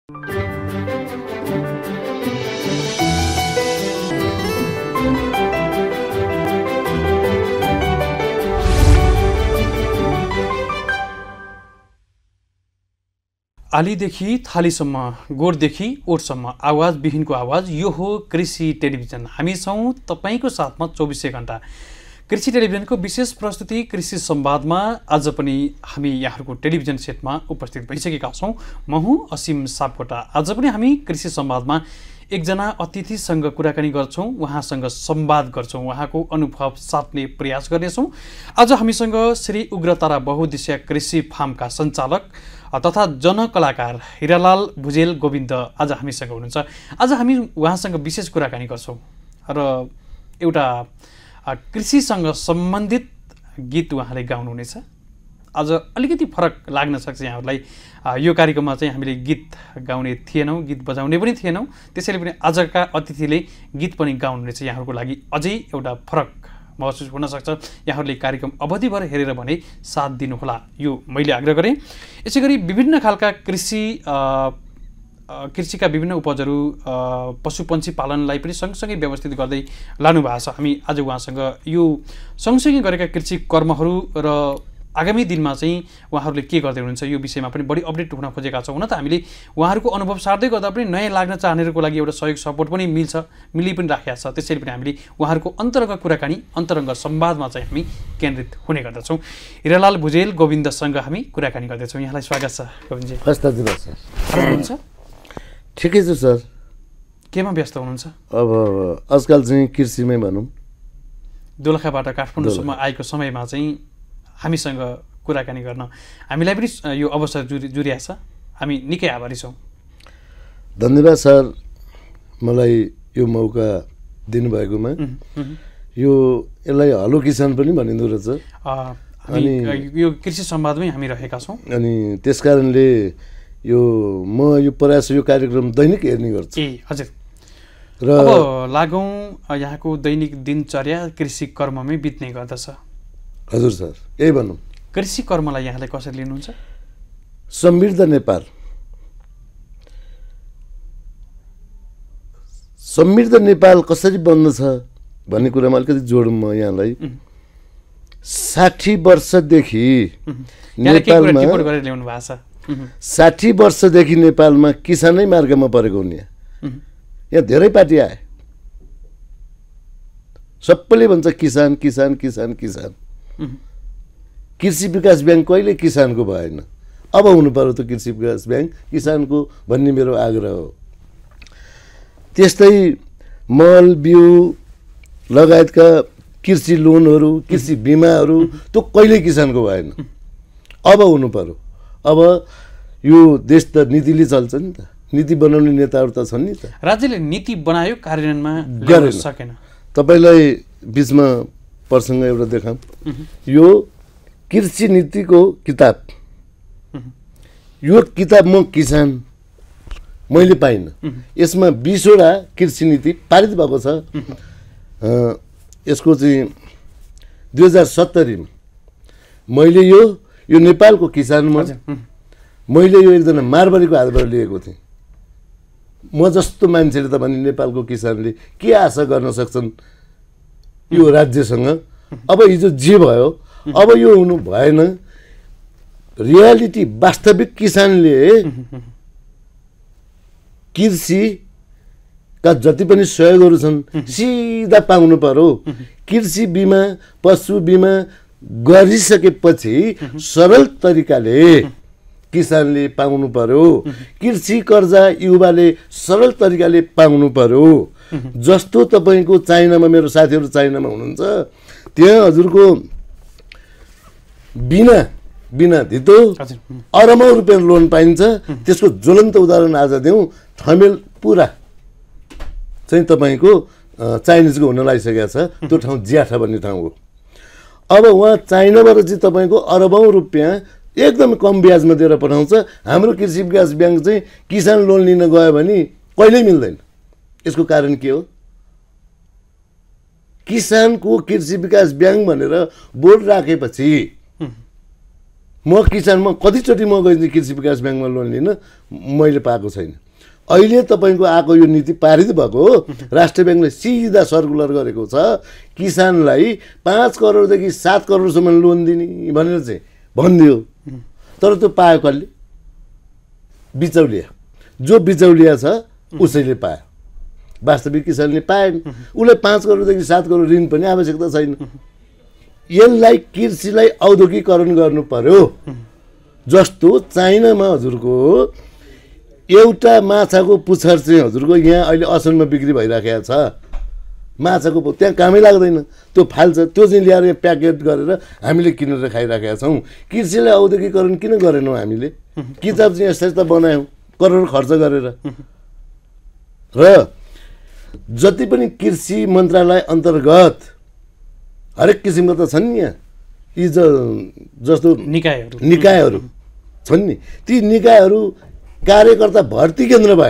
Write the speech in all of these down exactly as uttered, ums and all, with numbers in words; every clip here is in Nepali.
आलीदेखि थालीसम्म, गोठदेखि ओठसम्म, आवाज विहीनको आवाज, यो हो कृषि टेलिभिजन। हामी छौँ तपाईँको साथमा चौबिसै घण्टा। कृषि टेलिभिजनको विशेष प्रस्तुति कृषि संवादमा आज पनि हामी यहाँहरूको टेलिभिजन सेटमा उपस्थित भइसकेका छौँ। म हुँ असीम सापकोटा। आज पनि हामी कृषि संवादमा एकजना अतिथिसँग कुराकानी गर्छौँ, उहाँसँग संवाद गर्छौँ, उहाँको अनुभव साट्ने प्रयास गर्नेछौँ। आज हामीसँग श्री उग्रतारा बहुउद्देश्य कृषि फार्मका सञ्चालक तथा जनकलाकार हिरालाल भुजेल गोविन्द आज हामीसँग हुनुहुन्छ। आज हामी उहाँसँग विशेष कुराकानी गर्छौँ र एउटा कृषिसँग सम्बन्धित गीत उहाँले गाउनुहुनेछ। आज अलिकति फरक लाग्न सक्छ यहाँहरूलाई। यो कार्यक्रममा चाहिँ हामीले गीत गाउने थिएनौँ, गीत बजाउने पनि थिएनौँ, त्यसैले पनि आजका अतिथिले गीत पनि गाउनुहुनेछ। यहाँहरूको लागि अझै एउटा फरक महसुस हुनसक्छ। यहाँहरूले कार्यक्रम अवधिभर हेरेर भने साथ दिनुहोला, यो मैले आग्रह गरेँ। यसै गरी विभिन्न खालका कृषि कृषिका विभिन्न उपजहरू पशुपन्छी पालनलाई पनि सँगसँगै व्यवस्थित गर्दै लानुभएको छ। हामी आज उहाँसँग यो सँगसँगै गरेका कृषि कर्महरू र आगामी दिनमा चाहिँ उहाँहरूले के गर्दै हुनुहुन्छ यो विषयमा पनि बढी अपडेट हुन खोजेका छौँ। हुन त हामीले उहाँहरूको अनुभव सार्दै गर्दा पनि नयाँ लाग्न चाहनेहरूको लागि एउटा सहयोग सपोर्ट पनि मिल्छ, मिलि पनि राखेको छ। त्यसैले पनि हामीले उहाँहरूको अन्तरङ्ग कुराकानी, अन्तरङ्ग संवादमा चाहिँ हामी केन्द्रित हुने गर्दछौँ। हिरालाल भुजेल गोविन्दसँग हामी कुराकानी गर्दैछौँ। यहाँलाई स्वागत छ गोविन्दजी। हुनुहुन्छ? ठिकै छु सर। केमा व्यस्त हुनुहुन्छ? अब आजकल चाहिँ कृषिमै भनौँ। दोलखाबाट काठमाडौँसम्म आएको समयमा चाहिँ हामीसँग कुराकानी गर्न हामीलाई पनि यो अवसर जुरि जुरिया छ। हामी निकै आभारी छौँ। धन्यवाद सर, मलाई यो मौका दिनुभएकोमा। यो यसलाई हलो किसान पनि भनिँदो रहेछ। अनि यो कृषि संवादमै हामी रहेका छौँ। अनि त्यस कारणले यो म यो प्रयास यो कार्यक्रम दैनिक हेर्ने गर्छु। ए हजुर। र अब लागौँ यहाँको दैनिक दिनचर्या कृषि कर्ममै बित्ने गर्दछ। हजुर सर, यही भनौँ। कृषि कर्मलाई यहाँले कसरी लिनुहुन्छ? समृद्ध नेपाल, समृद्ध नेपाल कसरी बन्दछ भन्ने कुरामा अलिकति जोडौँ म यहाँलाई। साठी वर्षदेखि नेपालमा ल्याउनु भएको छ। साठी वर्षदेखि नेपालमा किसानै मार्गमा परेको हुने। यहाँ धेरै पार्टी आए, सबैले भन्छ किसान किसान किसान किसान। कृषि विकास ब्याङ्क कहिले किसानको भएन। अब हुनु पर्यो त कृषि विकास ब्याङ्क किसानको भन्ने मेरो आग्रह हो। त्यस्तै मल बिउ लगायतका कृषि लोनहरू, कृषि बिमाहरू त्यो कहिले किसानको भएन। अब हुनु पर्यो। अब यो देश त नीतिले चल्छ नि त, नीति बनाउने नेताहरू त छन् नि त। राज्यले नीति बनायो, कार्यान्वयनमा गर्न सकेन। तपाईँलाई बिचमा प्रसङ्ग एउटा देखाऊँ। यो कृषि नीतिको किताब, यो किताब म किसान मैले पाइनँ। यसमा बिसवटा कृषि नीति पारित भएको छ। यसको चाहिँ दुई हजार सत्तरीमा मैले यो यो नेपालको किसानमा मैले यो एकजना मारवाडीको हातबाट लिएको थिएँ। म जस्तो मान्छेले त भने नेपालको किसानले के आशा गर्न सक्छन् यो राज्यसँग। अब हिजो जे भयो, अब यो हुनु भएन। रियालिटी वास्तविक किसानले कृषिका जति पनि सहयोगहरू छन् सिधा पाउनु पर्यो। कृषि बिमा, पशु बिमा गरिसकेपछि सरल तरिकाले किसानले पाउनु पर्यो। कृषि कर्जा युवाले सरल तरिकाले पाउनु पर्यो। जस्तो तपाईँको चाइनामा, मेरो साथीहरू चाइनामा हुनुहुन्छ, त्यहाँ हजुरको बिना बिना धितो अरबौँ रुपियाँ लोन पाइन्छ। त्यसको ज्वलन्त उदाहरण आज देऊ। ठमेल पुरा चाहिँ तपाईँको चाइनिजको हुन लागिसकेको छ। त्यो ठाउँ ज्याठा भन्ने ठाउँ हो। अब उहाँ चाइनाबाट चाहिँ तपाईँको अरबौँ रुपियाँ एकदम कम ब्याजमा दिएर पठाउँछ। हाम्रो कृषि विकास ब्याङ्क चाहिँ किसान लोन लिन गयो भने कहिल्यै मिल्दैन। यसको कारण के हो? किसानको कृषि विकास ब्याङ्क भनेर बोर्ड राखेपछि म किसानमा कतिचोटि म गइदिन्छु कृषि विकास ब्याङ्कमा लोन लिन, मैले पाएको छैन। अहिले तपाईँको आएको यो नीति पारित भएको हो, राष्ट्रिय ब्याङ्कले सिधा सर्कुलर गरेको छ किसानलाई पाँच करोडदेखि सात करोडसम्म लोन दिने भनेर चाहिँ भनिदियो। तर त्यो पायो कसले? बिचौलिया। जो बिचौलिया छ उसैले पायो, वास्तविक किसानले पाएन। उसलाई पाँच करोडदेखि सात करोड ऋण पनि आवश्यकता छैन। यसलाई कृषिलाई औद्योगिकरण गर्नु पर्यो। जस्तो चाइनामा हजुरको एउटा माछाको पुच्छर चाहिँ हजुरको यहाँ अहिले असलमा बिक्री भइराखेको छ। माछाको त्यहाँ कामै लाग्दैन, त्यो फाल्छ, त्यो चाहिँ ल्याएर यहाँ प्याकेट गरेर हामीले किनेर खाइराखेका छौँ। कृषिलाई औद्योगिकरण किन गरेनौँ हामीले? किताब चाहिँ यस्ता यस्ता बनायौँ करोड खर्च गरेर। र जति पनि कृषि मन्त्रालय अन्तर्गत हरेक किसिमका त छन् नि यहाँ, यी ज जस्तो निकायहरू निकायहरू छन् नि, ती निकायहरू कार्यकर्ता भर्ती केन्द्र भए,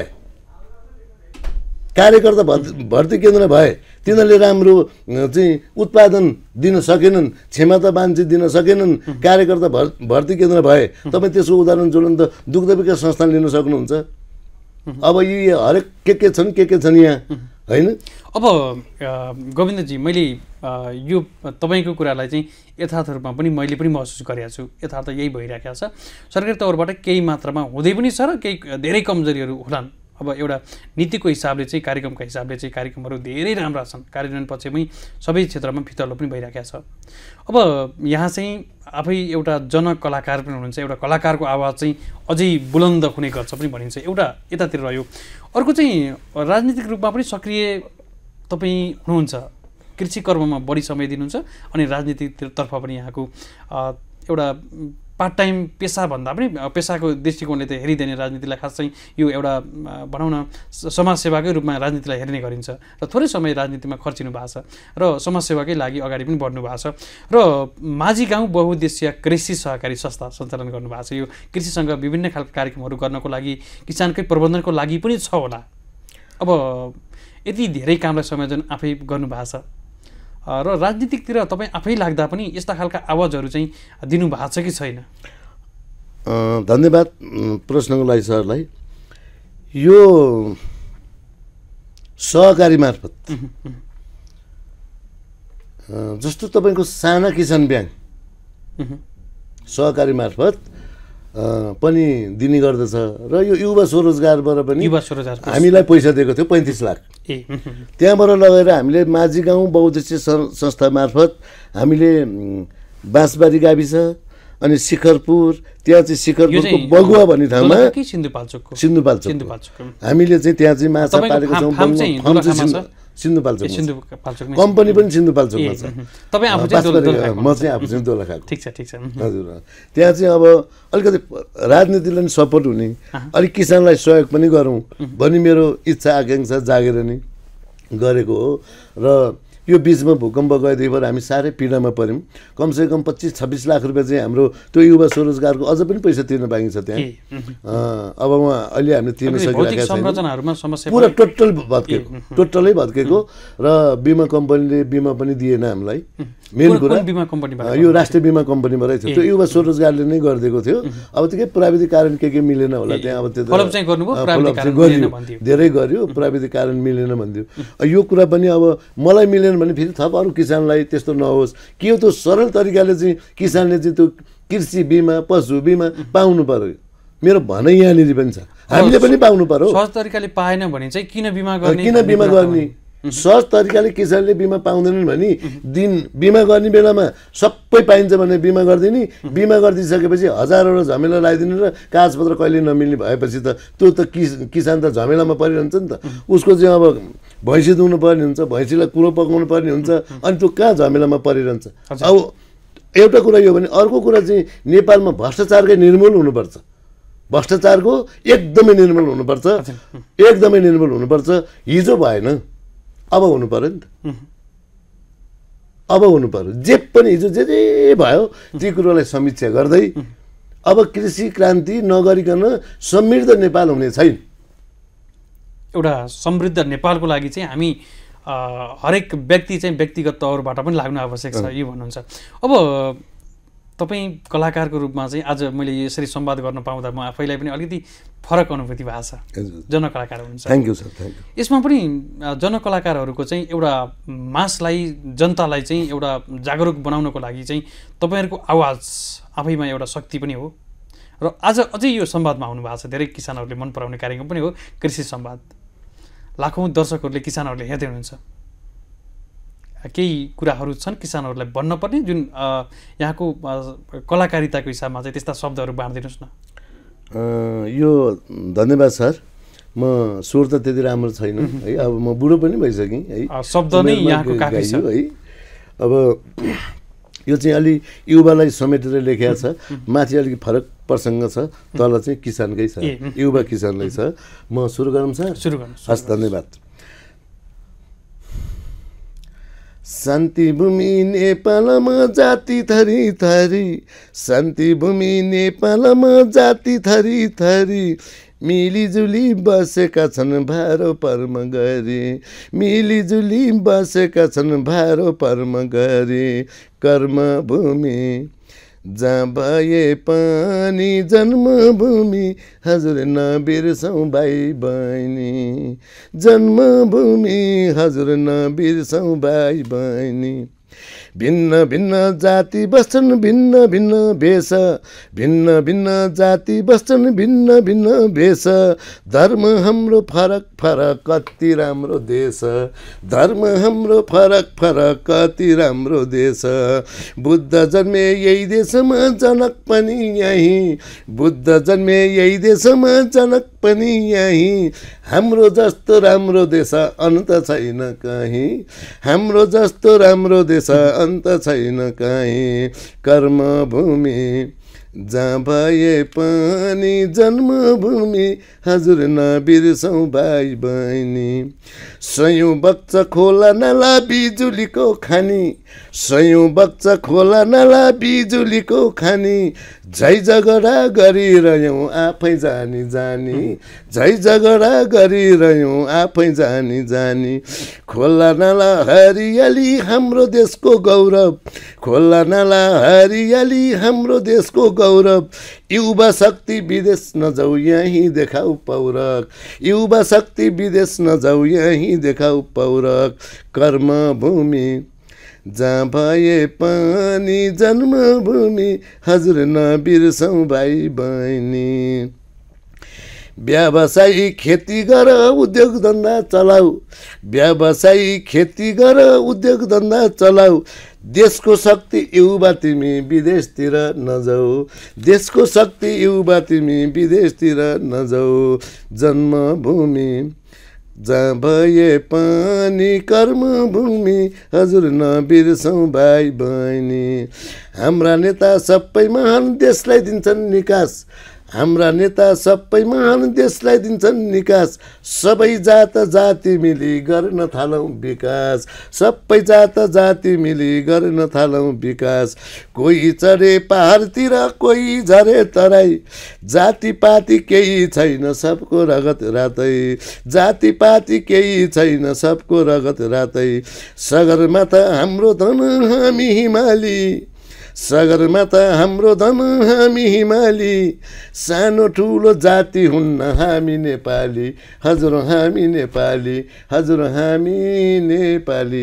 कार्यकर्ता भर्ती केन्द्र भए तिनीहरूले राम्रो चाहिँ उत्पादन दिन सकेनन्, क्षमता मान्छे दिन सकेनन्, कार्यकर्ता भर् भर्ती केन्द्र भए तपाईँ त्यसको उदाहरण ज्वलन्त दुग्ध विकास संस्थान लिन सक्नुहुन्छ। अब यी हरेक के के छन् के के छन् यहाँ, होइन? अब गोविन्दजी, मैले यो तपाईँको कुरालाई चाहिँ यथार्थ रूपमा पनि मैले पनि महसुस गरेको छु। यथार्थ यही भइरहेको छ। सरकारी तौरबाट केही मात्रामा हुँदै पनि छ र केही धेरै कमजोरीहरू होलान्। अब एउटा नीतिको हिसाबले चाहिँ, कार्यक्रमको हिसाबले चाहिँ कार्यक्रमहरू धेरै राम्रा छन्, कार्यान्वयन पक्षमै सबै क्षेत्रमा फितलो पनि भइरहेको छ। अब यहाँ चाहिँ आफै एउटा जनकलाकार पनि हुनुहुन्छ, एउटा कलाकारको आवाज चाहिँ अझै बुलन्द हुने गर्छ पनि भनिन्छ। एउटा यतातिर रह्यो। अर्को चाहिँ राजनीतिक रूपमा पनि सक्रिय तपाईँ हुनुहुन्छ, कृषि कर्ममा बढी समय दिनुहुन्छ अनि राजनीतितर्फ पनि यहाँको एउटा पार्ट टाइम पेसा भन्दा पनि पेसाको दृष्टिकोणले त हेरिँदैन राजनीतिलाई। खास चाहिँ यो एउटा भनौँ न समाजसेवाकै रूपमा राजनीतिलाई हेर्ने गरिन्छ र थोरै समय राजनीतिमा खर्चिनु भएको छ र समाजसेवाकै लागि अगाडि पनि बढ्नु भएको छ र माझी गाउँ बहुउद्देश्य कृषि सहकारी संस्था सञ्चालन गर्नुभएको छ। यो कृषिसँग विभिन्न खालका कार्यक्रमहरू गर्नको लागि, किसानकै प्रबन्धनको लागि पनि छ होला। अब यति धेरै कामलाई संयोजन आफै गर्नुभएको छ र राजनीतिकतिर तपाईँ आफै लाग्दा पनि यस्ता खालका आवाजहरू चाहिँ दिनुभएको छ कि छैन? धन्यवाद प्रश्नको लागि सरलाई। यो सहकारी मार्फत जस्तो तपाईँको साना किसान ब्याङ्क सहकारी मार्फत पनि दिने गर्दछ र यो युवा स्वरोजगारबाट पनि युवा स्वरोजगार हामीलाई पैसा दिएको थियो पैँतिस लाख। त्यहाँबाट लगेर हामीले माझी गाउँ बहुउद्देश्य संस्था मार्फत हामीले बाँसबारी गाविस अनि शिखरपुर, त्यहाँ चाहिँ शिखरपुरको बगुवा भन्ने ठाउँमा सिन्धुपाल्चोकको सिन्धुपाल्चोक हामीले चाहिँ त्यहाँ चाहिँ माछा पालेको छौँ। सिन्धुपाल्चोक कम्पनी पनि सिन्धुपाल्चोकमा छ। तपाईँ आफू चाहिँ म चाहिँ आफू चाहिँ दोलखाको। ठिक छ, ठिक छ। हजुर, त्यहाँ चाहिँ अब अलिकति राजनीतिलाई पनि सपोर्ट हुने, अलिक किसानलाई सहयोग पनि गरौँ भन्ने मेरो इच्छा आकाङ्क्षा जागेर नि गरेको हो। र यो बिचमा भूकम्प गएदेखिबाट हामी साह्रै पीडामा पऱ्यौँ। कमसेकम पच्चिस छब्बिस लाख रुपियाँ चाहिँ हाम्रो त्यो युवा स्वरोजगारको अझ पनि पैसा तिर्न बाँकी छ त्यहाँ। अब उहाँ अहिले हामीले तिर्न सकिरहेका छैनौँ। पुरा टोटल भत्केको, टोटलै भत्केको र बिमा कम्पनीले बिमा पनि दिएन हामीलाई। मेन कुरा यो राष्ट्रिय बिमा कम्पनीबाटै थियो, त्यो युवा स्वरोजगारले नै गरिदिएको थियो। अब त्यो के प्राविधिक कारण के के मिलेन होला त्यहाँ। अब त्यो गरियो, धेरै गरियो, प्राविधिक कारण मिलेन भनिदियो। यो कुरा पनि अब मलाई मिलेन भने फेरि थप अरू किसानलाई त्यस्तो नहोस्। के हो त्यो सरल तरिकाले चाहिँ किसानले चाहिँ त्यो कृषि बिमा पशु बिमा पाउनु पर्यो, मेरो भनाइ यहाँनिर पनि छ। हामीले पनि पाउनु पर्यो। सहज तरिकाले पाएन भने चाहिँ किन बिमा गर्ने, किन बिमा गर्ने? सहज तरिकाले किसानले बिमा पाउँदैनन् भने दिन बिमा गर्ने बेलामा सबै पाइन्छ भने बिमा गरिदिने, बिमा गरिदिइसकेपछि हजारवटा झमेला लगाइदिनु र कागजपत्र कहिले नमिल्ने भएपछि त त्यो त किसान त झमेलामा परिरहन्छ नि त। उसको चाहिँ अब भैँसी दुहुनु पर्ने हुन्छ, भैँसीलाई कुरो पकाउनु पर्ने हुन्छ, अनि त्यो कहाँ झमेलामा परिरहन्छ। अब एउटा कुरा यो भने अर्को कुरा चाहिँ नेपालमा भ्रष्टाचारकै निर्मूल हुनुपर्छ। भ्रष्टाचारको एकदमै निर्मूल हुनुपर्छ, एकदमै निर्मूल हुनुपर्छ। हिजो भएन, अब हुनु पर्यो नि त। अब हुनु पर्यो। जे पनि हिजो जे जे भयो ती कुरोलाई समीक्षा गर्दै अब कृषि क्रान्ति नगरिकन समृद्ध नेपाल हुने छैन। एउटा समृद्ध नेपालको लागि चाहिँ हामी हरेक व्यक्ति चाहिँ व्यक्तिगत तौरबाट पनि लाग्नु आवश्यक छ, यो भन्नुहुन्छ। अब तपाईँ कलाकारको रूपमा चाहिँ आज मैले यसरी संवाद गर्न पाउँदा म आफैलाई पनि अलिकति फरक अनुभूति भएको छ। जनकलाकार हुनुहुन्छ। Thank you sir, thank you. यसमा पनि जनकलाकारहरूको चाहिँ एउटा मासलाई जनतालाई चाहिँ एउटा जागरुक बनाउनको लागि चाहिँ तपाईँहरूको आवाज आफैमा एउटा शक्ति पनि हो र आज अझै यो संवादमा आउनु भएको छ। धेरै किसानहरूले मन पराउने कार्यक्रम पनि हो कृषि संवाद। लाखौँ दर्शकहरूले किसानहरूले हेर्दै हुनुहुन्छ। केही कुराहरू छन् किसानहरूलाई भन्नुपर्ने जुन यहाँको कलाकारिताको हिसाबमा चाहिँ त्यस्ता शब्दहरू बाँडिदिनुहोस् न। यो धन्यवाद सर। म स्वर त त्यति राम्रो छैन है, अब म बुढो पनि भइसकेँ है, शब्द नै यहाँको काफी छ है। अब यो चाहिँ अलि युवालाई समेटेर लेखेको छ, माथि अलिक फरक प्रसङ्ग छ, तल चाहिँ किसानकै छ, युवा किसानलाई छ। म सुरु गरौँ सर? सुरु गर्नु। हस्, धन्यवाद। शान्ति भूमि नेपालमा जाति थरी थरी, शान्ति भूमि नेपालमा जाति थरी थरी, मिलिजुली बसेका छन् भारो पर्म गरी, मिलिजुली बसेका छन् भारो पर्म गरी। कर्मभूमि जहाँ भए पनि जन्मभूमि, हजुर नबिर्सौँ भाइ बहिनी, जन्मभूमि हजुर नबिर्सौँ भाइ बहिनी। भिन्न भिन्न जाति बस्छन् भिन्न भिन्न भेष, भिन्न भिन्न जाति बस्छन् भिन्न भिन्न भेष, धर्म हाम्रो फरक फरक कति राम्रो देश, धर्म हाम्रो फरक फरक कति राम्रो देश। बुद्ध जन्मे यही देशमा जनक पनि यही, बुद्ध जन्मे यही देशमा जनक पनि यही, हाम्रो जस्तो राम्रो देश अन्त छैन कहीँ, हाम्रो जस्तो राम्रो देश अन्त छैन कहीँ। कर्मभूमि जहाँ भए पनि जन्मभूमि, हजुर नबिर्सौँ भाइ बहिनी। सयौँ बग्छ खोला नाला बिजुलीको खानी, सयौँ बग्छ खोला नाला बिजुलीको खानी, झै झगडा गरिरह्यौँ आफै जानी जानी, झै झगडा गरिरह्यौँ आफै जानी जानी। खोला नाला हरियाली हाम्रो देशको गौरव, खोला नाला हरियाली हाम्रो देशको गौरव। युवा शक्ति विदेश नजाऊ यहीँ देखाऊ पौरख, युवा शक्ति विदेश नजाऊ यहीँ देखाऊ पौरख। कर्मभूमि जहाँ भए पनि जन्मभूमि, हजुर नबिर्सौँ भाइ बहिनी। व्यवसायी खेती गर उद्योग धन्दा चलाऊ, व्यवसायी खेती गर उद्योग धन्दा चलाऊ, देशको शक्ति युवा तिमी विदेशतिर नजाऊ, देशको शक्ति युवा तिमी विदेशतिर नजाऊ। जन्मभूमि जहाँ भए पनि कर्मभूमि, हजुर नबिर्सौँ भाइ बहिनी। हाम्रा नेता सबै महान देशलाई दिन्छन् निकास, हाम्रा नेता सबै महान देशलाई दिन्छन् निकास। सबै जात जाति मिली गर्न थालौँ विकास, सबै जात जाति मिली गर्न थालौँ विकास। कोही चढे पहाडतिर कोही झरे तराई, जातिपाति केही छैन सबको रगत रातै, जातिपाति केही छैन सबको रगत रातै। सगरमाथा हाम्रो धन हामी हिमाली, सगरमाथा हाम्रो धन हामी हिमाली, सानो ठुलो जाति हुन्न हामी नेपाली, हजुर हामी नेपाली, हजुर हामी नेपाली।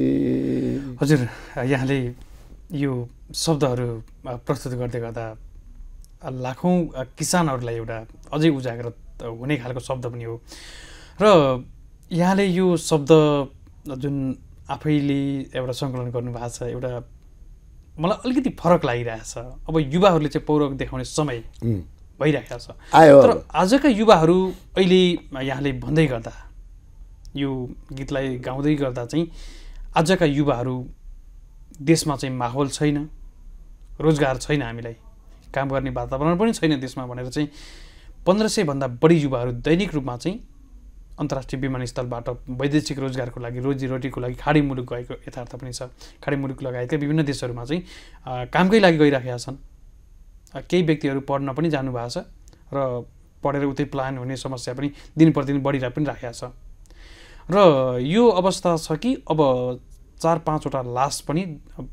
हजुर यहाँले यो शब्दहरू प्रस्तुत गर्दै गर्दा लाखौँ किसानहरूलाई एउटा अझै उजागर हुने खालको शब्द पनि हो र यहाँले यो शब्द जुन आफैले एउटा सङ्कलन गर्नुभएको छ, एउटा मलाई अलिकति फरक लागिरहेछ। अब युवाहरूले चाहिँ पौरख देखाउने समय भइरहेको छ, तर आजका युवाहरू अहिले यहाँले भन्दै गर्दा यो गीतलाई गाउँदै गर्दा चाहिँ आजका युवाहरू देशमा चाहिँ माहौल छैन, रोजगार छैन, हामीलाई काम गर्ने वातावरण पनि छैन देशमा भनेर चाहिँ पन्ध्र सय भन्दा बढी युवाहरू दैनिक रूपमा चाहिँ अन्तर्राष्ट्रिय विमानस्थलबाट वैदेशिक रोजगारको लागि, रोजीरोटीको लागि खाडी मुलुक गएको यथार्थ पनि छ। खाडी मुलुक लगायतका विभिन्न देशहरूमा चाहिँ कामकै लागि गइराखेका छन्। केही व्यक्तिहरू पढ्न पनि जानुभएको छ र पढेर उतै प्लान हुने समस्या पनि दिन प्रतिदिन बढिरहेको पनि राखेको छ। र यो अवस्था छ कि अब चार पाँचवटा लास पनि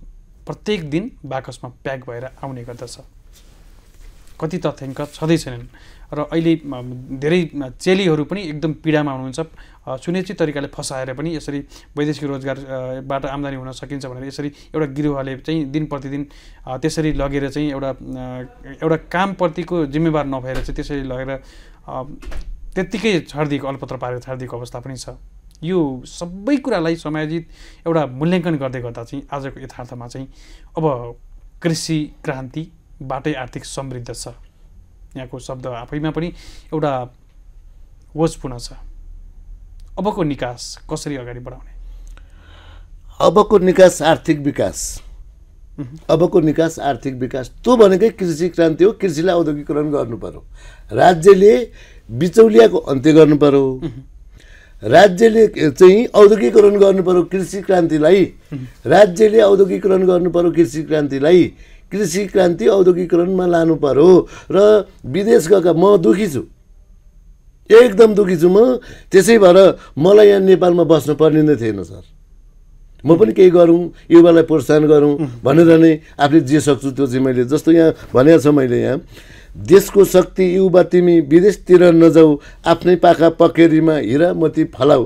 प्रत्येक दिन बाकसमा प्याक भएर आउने गर्दछ। कति तथ्याङ्क छँदै छैनन् र अहिले धेरै चेलीहरू पनि एकदम पीडामा हुनुहुन्छ। सुनिश्चित तरिकाले फसाएर पनि यसरी वैदेशिक रोजगारबाट आम्दानी हुन सकिन्छ भनेर यसरी एउटा गिरोहले चाहिँ दिन प्रतिदिन त्यसरी लगेर चाहिँ एउटा एउटा कामप्रतिको जिम्मेवार नभएर चाहिँ त्यसरी लगेर त्यत्तिकै छाडिदिएको अलपत्र पारेर छाडिदिएको अवस्था पनि छ। यो सबै कुरालाई समायोजित एउटा मूल्याङ्कन गर्दै गर्दा चाहिँ आजको यथार्थमा चाहिँ अब कृषि क्रान्तिबाटै आर्थिक समृद्ध छ। यहाँको शब्द आफैमा पनि एउटा ओजपूर्ण छ। अबको निकास कसरी अगाडि बढाउने? अबको निकास आर्थिक विकास। अबको निकास आर्थिक विकास त्यो भनेकै कृषि क्रान्ति हो। कृषिलाई औद्योगिकरण गर्नु पर्यो। राज्यले बिचौलियाको अन्त्य गर्नु पर्यो। राज्यले चाहिँ औद्योगिकरण गर्नु पर्यो कृषि क्रान्तिलाई। राज्यले औद्योगिकरण गर्नु पर्यो कृषि क्रान्तिलाई। कृषि क्रान्ति औद्योगिकरणमा लानु पर्यो। र विदेश गएका म दुखी छु, एकदम दुखी छु म। त्यसै भएर मलाई यहाँ नेपालमा बस्नु पर्ने नै थिएन सर। म पनि केही गरौँ, युवालाई प्रोत्साहन गरौँ भनेर नै आफूले जे सक्छु त्यो चाहिँ मैले, जस्तो यहाँ भनेको छ मैले, यहाँ देशको शक्ति युवा तिमी विदेशतिर नजाऊ, आफ्नै पाखा पखेरीमा हिरा मोती फलाऊ।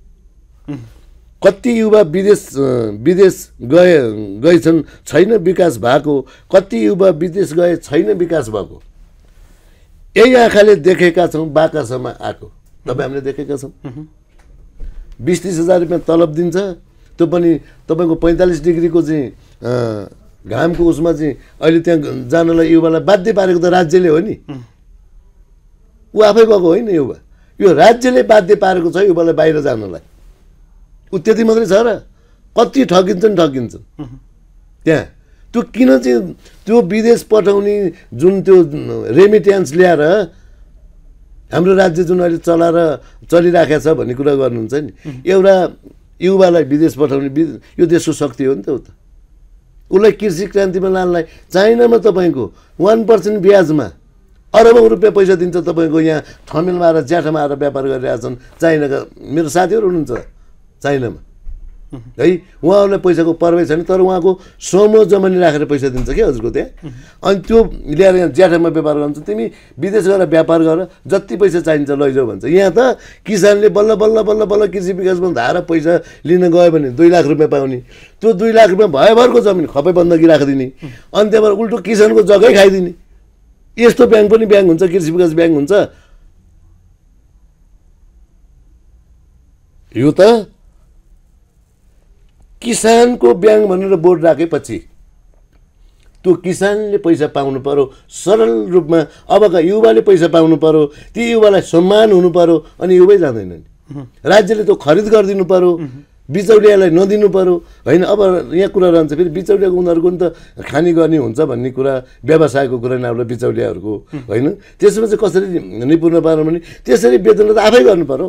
कति युवा विदेश विदेश गए गएछन्, छैन विकास भएको। कति युवा विदेश गए, छैन विकास भएको। यही आँखाले देखेका छौँ बाकसमा आएको। तपाईँ हामीले देखेका छौँ। बिस तिस हजार रुपियाँ तलब दिन्छ, त्यो पनि तपाईँको पैँतालिस डिग्रीको चाहिँ घामको उसमा चाहिँ अहिले त्यहाँ जानलाई युवालाई बाध्य पारेको त राज्यले हो नि। ऊ आफै गएको होइन युवा, यो राज्यले बाध्य पारेको छ युवालाई बाहिर जानलाई। ऊ त्यति मात्रै छ र कति ठगिन्छन् ठगिन्छन् त्यहाँ। त्यो किन चाहिँ त्यो विदेश पठाउने जुन त्यो रेमिट्यान्स ल्याएर हाम्रो राज्य जुन अहिले चलाएर चलिराखेको छ भन्ने कुरा गर्नुहुन्छ नि, एउटा युवालाई विदेश पठाउने यो देशको शक्ति हो नि त। ऊ त उसलाई कृषि क्रान्तिमा लानलाई चाइनामा तपाईँको वान पर्सेन्ट ब्याजमा अरबौँ रुपियाँ पैसा दिन्छ। तपाईँको यहाँ ठमेलमा आएर ज्याठामा आएर व्यापार गरिरहेका छन् चाइनाका मेरो साथीहरू हुनुहुन्छ चाइनामा है। उहाँहरूलाई पैसाको पर्वै छैन, तर उहाँको समूह जमानी राखेर पैसा दिन्छ क्या हजुरको त्यहाँ। अनि त्यो ल्याएर यहाँ ज्याठामा व्यापार गर्छ। तिमी विदेश गएर व्यापार गर, जति पैसा चाहिन्छ लैजाऊ भन्छ। यहाँ त किसानले बल्ल बल्ल बल्ल बल्ल कृषि विकासमा धाएर पैसा लिन गयो भने दुई लाख रुपियाँ पाउने। त्यो दुई लाख रुपियाँ भयभरको जमिन खपै बन्दकी राखिदिने, अनि त्यहाँबाट उल्टो किसानको जग्गै खाइदिने। यस्तो ब्याङ्क पनि ब्याङ्क हुन्छ, कृषि विकास ब्याङ्क हुन्छ। यो त किसानको ब्याङ्क भनेर बोर्ड राखेपछि त्यो किसानले पैसा पाउनु पर्यो सरल रूपमा। अबका युवाले पैसा पाउनु पर्यो, ती युवालाई सम्मान हुनु पर्यो, अनि युवै जाँदैन नि। राज्यले त्यो खरिद गरिदिनु पर्यो, बिचौलियालाई नदिनु पर्यो होइन। अब यहाँ कुरा रहन्छ फेरि बिचौलियाको उनीहरूको नि त खानी गर्ने हुन्छ भन्ने कुरा, व्यवसायको कुरा नै अब बिचौलियाहरूको होइन। त्यसमा चाहिँ कसरी निपुण पार्नु भने त्यसरी बेच्न त आफै गर्नु पर्यो,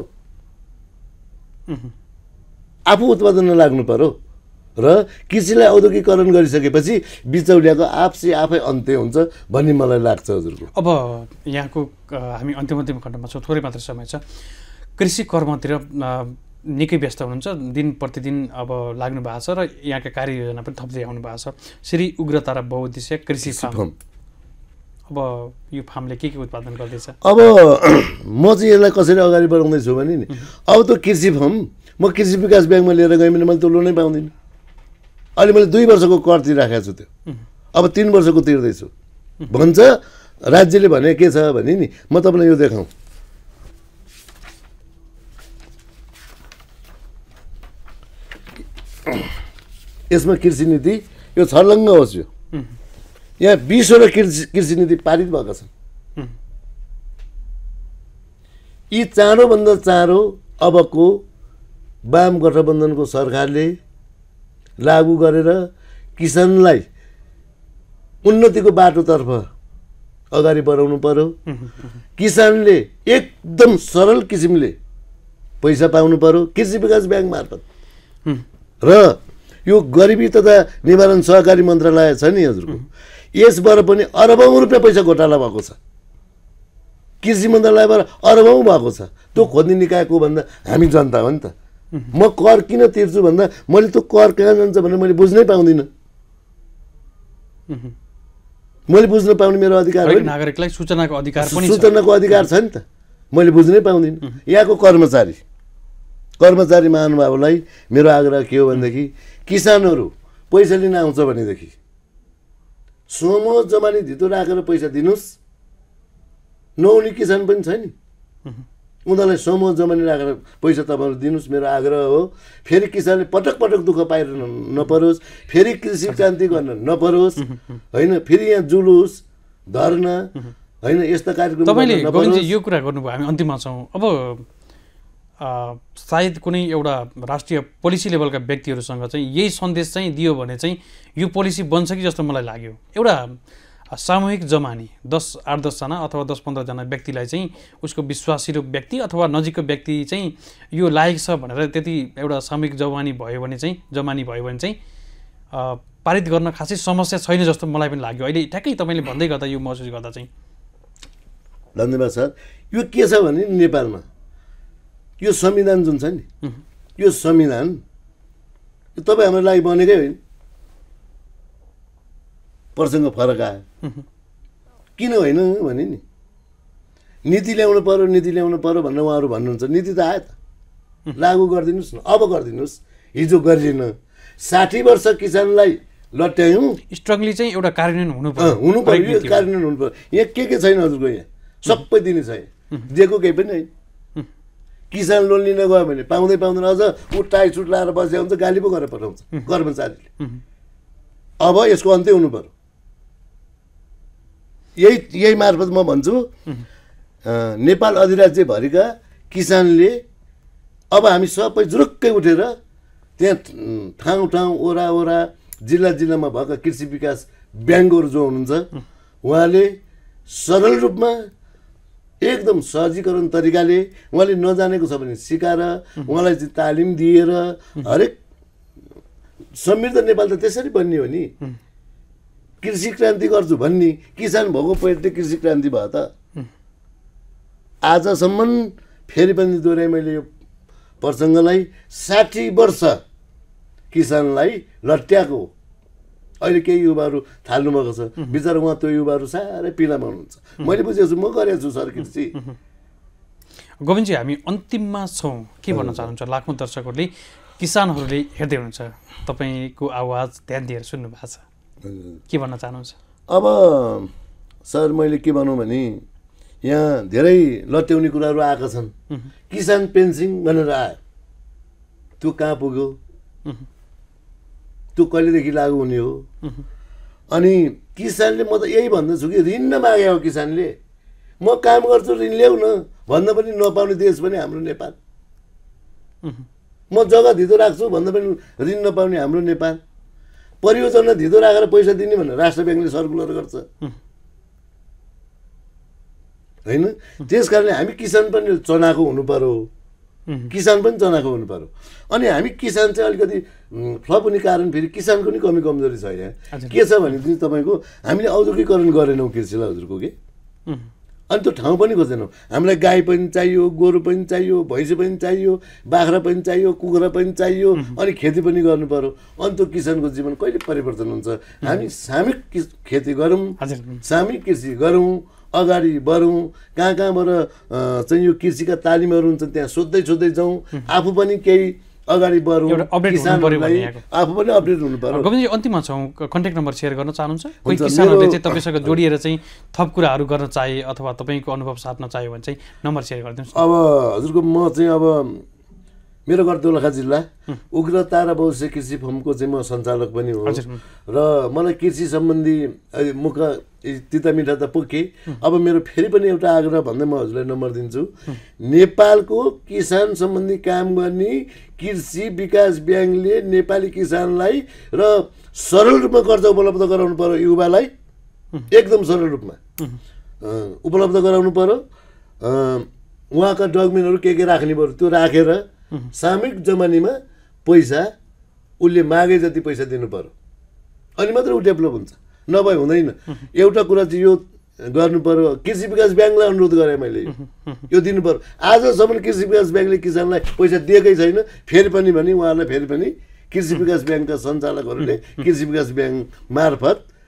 आफू उत्पादनमा लाग्नु पर्यो। र कृषिलाई औद्योगिकरण गरिसकेपछि बिचौलियाको आपसी आफै अन्त्य हुन्छ भन्ने मलाई लाग्छ हजुरको। अब यहाँको हामी अन्तिम अन्तिम खण्डमा छौँ, थोरै मात्र समय छ। कृषि कर्मतिर निकै व्यस्त हुनुहुन्छ, दिन प्रतिदिन अब लाग्नु भएको छ र यहाँका कार्ययोजना पनि थप्दै आउनु भएको छ। श्री उग्रतारा बहुउद्देश्य कृषि फार्म, अब यो फार्मले के के उत्पादन गर्दैछ? अब म चाहिँ यसलाई कसरी अगाडि बढाउँदैछु भने नि, अब त्यो कृषि फार्म म कृषि विकास ब्याङ्कमा लिएर गएँ भने मैले त्यो लोनै पाउँदिनँ। अहिले मैले दुई वर्षको कर तिरिराखेको छु, त्यो अब तिन वर्षको तिर्दैछु भन्छ राज्यले। भने के छ भने नि, म तपाईँलाई यो देखाउँ। यसमा कृषि नीति यो छर्लङ्ग होस्। यो यहाँ बिसवटा कृषि कृषि नीति पारित भएका छन्। यी चाँडोभन्दा चाँडो अबको वाम गठबन्धनको सरकारले लागू गरेर किसानलाई उन्नतिको बाटोतर्फ अगाडि बढाउनु पर्यो। किसानले एकदम सरल किसिमले पैसा पाउनु पर्यो कृषि विकास ब्याङ्क मार्फत। र यो गरिबी तथा निवारण सहकारी मन्त्रालय छ नि हजुरको, यसबाट पनि अरबौँ रुपियाँ पैसा घोटाला भएको छ। कृषि मन्त्रालयबाट अरबौँ भएको छ। त्यो खोज्ने निकायको भन्दा हामी जनता हो नि त। म कर किन तिर्छु भन्दा मैले त्यो कर कहाँ जान्छ भनेर मैले बुझ्नै पाउँदिनँ। मैले बुझ्न पाउने मेरो अधिकार हो। नागरिकलाई सूचनाको अधिकार पनि छ। सूचनाको अधिकार छ नि त, मैले बुझ्नै पाउँदिनँ। यहाँको कर्मचारी कर्मचारी महानुभावलाई मेरो आग्रह के हो भनेदेखि किसानहरू पैसा लिन आउँछ भनेदेखि समूह जमानी धितो राखेर पैसा दिनुहोस्। नहुने किसान पनि छ नि, उनीहरूलाई समूह जमानी राखेर पैसा तपाईँहरू दिनुहोस्, मेरो आग्रह हो। फेरि किसानले पटक पटक दुःख पाइरहनु नपरोस्, फेरि कृषि क्रान्ति गर्न नपरोस् होइन, फेरि यहाँ जुलुस धरना होइन यस्ता कार्यक्रम तपाईँले गोविन्दजी यो कुरा गर्नुभयो। हामी अन्तिममा छौँ। अब सायद कुनै एउटा राष्ट्रिय पोलिसी लेभलका व्यक्तिहरूसँग चाहिँ यही सन्देश चाहिँ दियो भने चाहिँ यो पोलिसी बन्छ कि जस्तो मलाई लाग्यो। एउटा सामूहिक जमानी दस आठ दसजना अथवा दस पन्ध्रजना व्यक्तिलाई चाहिँ उसको विश्वासिलो व्यक्ति अथवा नजिकको व्यक्ति चाहिँ यो लायक छ भनेर त्यति एउटा सामूहिक जमानी भयो भने चाहिँ जमानी भयो भने चाहिँ पारित गर्न खासै समस्या छैन जस्तो मलाई पनि लाग्यो अहिले ठ्याक्कै तपाईँले भन्दै गर्दा यो महसुस गर्दा चाहिँ। धन्यवाद सर। यो के छ भने नेपालमा यो संविधान जुन छ नि, यो संविधान तपाईँ हाम्रो लागि बनेकै होइन, प्रसङ्ग फरक आयो। किन होइन भने नि नीति ल्याउनु पर्यो नीति ल्याउनु पर्यो भनेर उहाँहरू भन्नुहुन्छ। नीति त आयो त, लागू गरिदिनुहोस् न, अब गरिदिनुहोस्। हिजो गरिएन। साठी वर्ष किसानलाई लट्यायौँ, स्ट्रङली चाहिँ एउटा कार्यान्वयन हुनु पर्यो हुनु पर्यो यो कार्यान्वयन हुनु पर्यो। यहाँ के के छैन हजुरको, यहाँ सबै दिने छ, दिएको केही पनि होइन। किसान लोन लिन गयो भने पाउँदै पाउँदैन, अझ ऊ टाई सुट लाएर बसेको हुन्छ, गाली पो गरेर पठाउँछ कर्मचारीले। अब यसको अन्त्य हुनु पर्यो। यही यही मार्फत म भन्छु नेपाल अधिराज्यभरिका किसानले अब हामी सबै जुरुक्कै उठेर त्यहाँ ठाउँ ठाउँ ओरा ओरा जिल्ला जिल्लामा भएका कृषि विकास ब्याङ्कहरू जो हुनुहुन्छ उहाँले सरल रूपमा एकदम सहजीकरण तरिकाले उहाँले नजानेको छ भने सिकाएर उहाँलाई चाहिँ तालिम दिएर हरेक समृद्ध नेपाल त त्यसरी बन्ने हो नि। कृषि क्रान्ति गर्छु भन्ने किसान भएको पेटले कृषि क्रान्ति भयो त। आजसम्म फेरि पनि दोहोऱ्याएँ मैले यो प्रसङ्गलाई, साठी वर्ष किसानलाई लट्याएको। अहिले केही युवाहरू थाल्नुभएको छ, बिचरा उहाँ त्यो युवाहरू साह्रै पिलामा हुनुहुन्छ। मैले बुझेको छु, म गरेको छु सर कृषि। गोविन्दजी हामी अन्तिममा छौँ, के भन्न चाहनुहुन्छ? लाखौँ दर्शकहरूले किसानहरूले हेर्दै हुनुहुन्छ, तपाईँको आवाज ध्यान दिएर सुन्नु भएको छ, के भन्न चाहनुहुन्छ? अब सर मैले के भनौँ भने यहाँ धेरै लट्याउने कुराहरू आएका छन्। किसान पेन्सन भनेर आयो, त्यो कहाँ पुग्यो, त्यो कहिलेदेखि लागू हुने हो? अनि किसानले, म त यही भन्दछु कि ऋण नमागे हो किसानले, म काम गर्छु ऋण ल्याउ न भन्दा पनि नपाउने देश पनि हाम्रो नेपाल। म जग्गा धितो राख्छु भन्दा पनि ऋण नपाउने हाम्रो नेपाल। परियोजना धितो राखेर पैसा दिने भनेर राष्ट्र ब्याङ्कले सर्कुलर गर्छ होइन। त्यस कारणले हामी किसान पनि चनाको हुनु पर्यो, किसान पनि चनाको हुनु पर्यो। अनि हामी किसान चाहिँ अलिकति फ्लप हुने कारण फेरि किसानको नि कमी कमजोरी छ। यहाँ के छ भने चाहिँ तपाईँको हामीले औद्योगिकरण गरेनौँ कृषिलाई हजुरको के, अनि त्यो ठाउँ पनि खोजेनौँ। हामीलाई गाई पनि चाहियो, गोरु पनि चाहियो, भैँसी पनि चाहियो, बाख्रा पनि चाहियो, कुखुरा पनि चाहियो, अनि खेती पनि गर्नु पर्यो। अनि त्यो किसानको जीवन कहिले परिवर्तन हुन्छ? हामी सामूहिक खेती गरौँ, सामूहिक कृषि गरौँ, अगाडि बढौँ। कहाँ कहाँबाट चाहिँ यो कृषिका तालिमहरू हुन्छ त्यहाँ सोध्दै सोध्दै जाउँ, आफू पनि केही अगाडि बढौँ, किसानहरूलाई आफू पनि अपडेट हुनु पर्यो। गोविन्दजी अन्तिममा छौँ, कन्ट्याक्ट नम्बर सेयर गर्न चाहनुहुन्छ? कोही किसानहरूले चाहिँ तपाईँसँग जोडिएर चाहिँ थप कुराहरू गर्न चाहे अथवा तपाईँको अनुभव साट्न चाह्यो भने चाहिँ नम्बर सेयर गरिदिनुहोस्। अब हजुरको म चाहिँ अब मेरो घर दोलखा जिल्ला उग्रतारा भविष्य कृषि फर्मको चाहिँ म सञ्चालक पनि हो र मलाई कृषि सम्बन्धी मुख तिता मिठा त पुगे। अब मेरो फेरि पनि एउटा आग्रह भन्दै म हजुरलाई नम्बर दिन्छु। नेपालको किसान सम्बन्धी काम गर्ने कृषि विकास ब्याङ्कले नेपाली किसानलाई र सरल रूपमा कर्जा उपलब्ध गराउनु पर्यो, युवालाई एकदम सरल रूपमा उपलब्ध गराउनु पर्यो। उहाँका डकुमेन्टहरू के के राख्ने पर्यो त्यो राखेर सामूहिक जमानीमा पैसा उसले मागे जति पैसा दिनु पर्यो, अनि मात्रै ऊ डेभलप हुन्छ, नभए हुँदैन। एउटा कुरा चाहिँ यो गर्नु पर्यो, कृषि विकास ब्याङ्कलाई अनुरोध गरेँ मैले, यो दिनु पर्यो। आजसम्म कृषि विकास ब्याङ्कले किसानलाई पैसा दिएकै छैन। फेरि पनि भने उहाँहरूलाई फेरि पनि कृषि विकास ब्याङ्कका सञ्चालकहरूले कृषि विकास ब्याङ्क मार्फत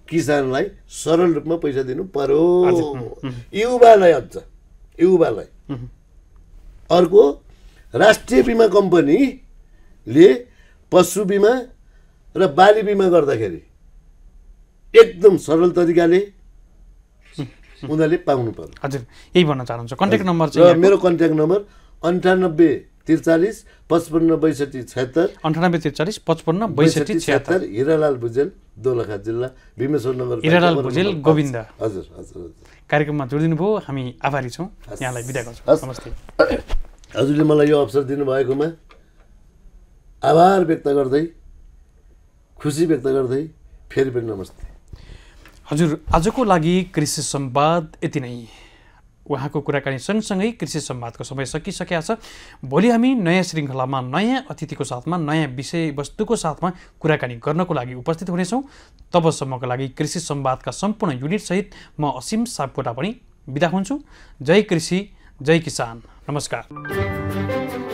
किसानलाई सरल रूपमा पैसा दिनु पर्यो युवालाई अझ युवालाई अर्को राष्ट्रिय बिमा कम्पनीले पशु बिमा र बाली बिमा गर्दाखेरि एकदम सरल तरिकाले उनीहरूले पाउनु पर्यो हजुर यही भन्न चाहनुहुन्छ कन्ट्याक्ट नम्बर र चाहिँ मेरो कन्ट्याक्ट नम्बर अन्ठानब्बे त्रिचालिस पचपन्न बैसठी छत्तर अन्ठानब्बे त्रिचालिस पचपन्न बैसठी छत्तर हिरालाल भुजेल दोलखा जिल्ला भीमेश्वर नगर हिरालाल भुजेल गोविन्द हजुर हजुर कार्यक्रममा जोडिदिनु भयो हामी आभारी छौँ यहाँलाई बिदा गर्छौँ नमस्ते हजुरले मलाई यो अवसर दिनुभएकोमा आभार व्यक्त गर्दै खुसी व्यक्त गर्दै फेरि पनि नमस्ते हजुर आजको लागि कृषि संवाद यति नै उहाँको कुराकानी सँगसँगै कृषि संवादको समय सकिसकेका छ भोलि हामी नयाँ श्रृङ्खलामा नयाँ अतिथिको साथमा नयाँ विषयवस्तुको साथमा कुराकानी गर्नको लागि उपस्थित हुनेछौँ तबसम्मको लागि कृषि संवादका सम्पूर्ण युनिटसहित म असीम सापकोटा पनि बिदा हुन्छु जय कृषि जय किसान नमस्कार